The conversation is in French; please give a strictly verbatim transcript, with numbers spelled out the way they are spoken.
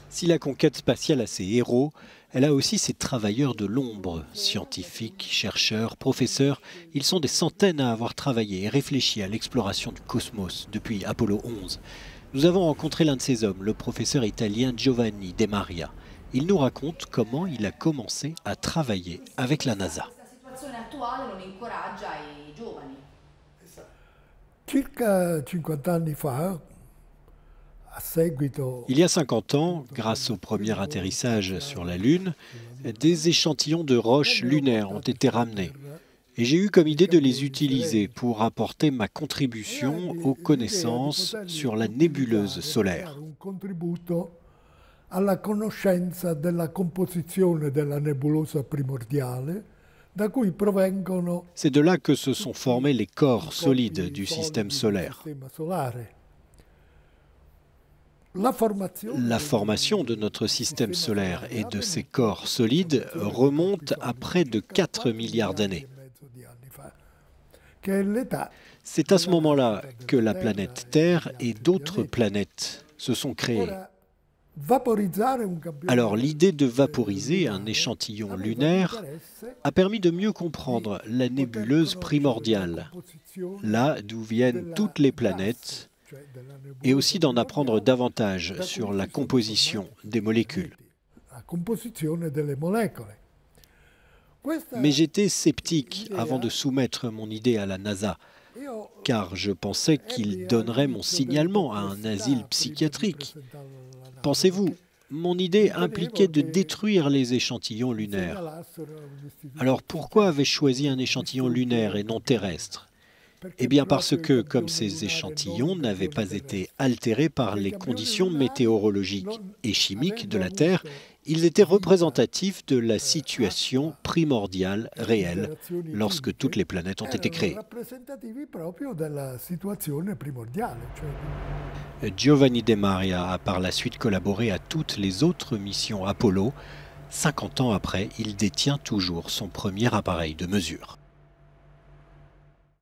Si la conquête spatiale a ses héros, elle a aussi ses travailleurs de l'ombre, scientifiques, chercheurs, professeurs. Ils sont des centaines à avoir travaillé et réfléchi à l'exploration du cosmos depuis Apollo onze. Nous avons rencontré l'un de ces hommes, le professeur italien Giovanni De Maria. Il nous raconte comment il a commencé à travailler avec la NASA. Circa cinquanta anni fa, Il y a cinquante ans, grâce au premier atterrissage sur la Lune, des échantillons de roches lunaires ont été ramenés. Et j'ai eu comme idée de les utiliser pour apporter ma contribution aux connaissances sur la nébuleuse solaire. alla conoscenza della composizione della nebulosa primordiale, da cui provengono C'est de là que se sont formés les corps solides du système solaire. La formation de notre système solaire et de ces corps solides remonte à près de quatre milliards d'années. C'est à ce moment-là que la planète Terre et d'autres planètes se sont créées. Alors l'idée de vaporiser un échantillon lunaire a permis de mieux comprendre la nébuleuse primordiale, là d'où viennent toutes les planètes, et aussi d'en apprendre davantage sur la composition des molécules. Mais j'étais sceptique avant de soumettre mon idée à la NASA, car je pensais qu'il donnerait mon signalement à un asile psychiatrique. Pensez-vous, mon idée impliquait de détruire les échantillons lunaires. Alors pourquoi avais-je choisi un échantillon lunaire et non terrestre? Eh bien parce que, comme ces échantillons n'avaient pas été altérés par les conditions météorologiques et chimiques de la Terre, ils étaient représentatifs de la situation primordiale réelle lorsque toutes les planètes ont été créées. Giovanni De Maria a par la suite collaboré à toutes les autres missions Apollo. cinquante ans après, il détient toujours son premier appareil de mesure.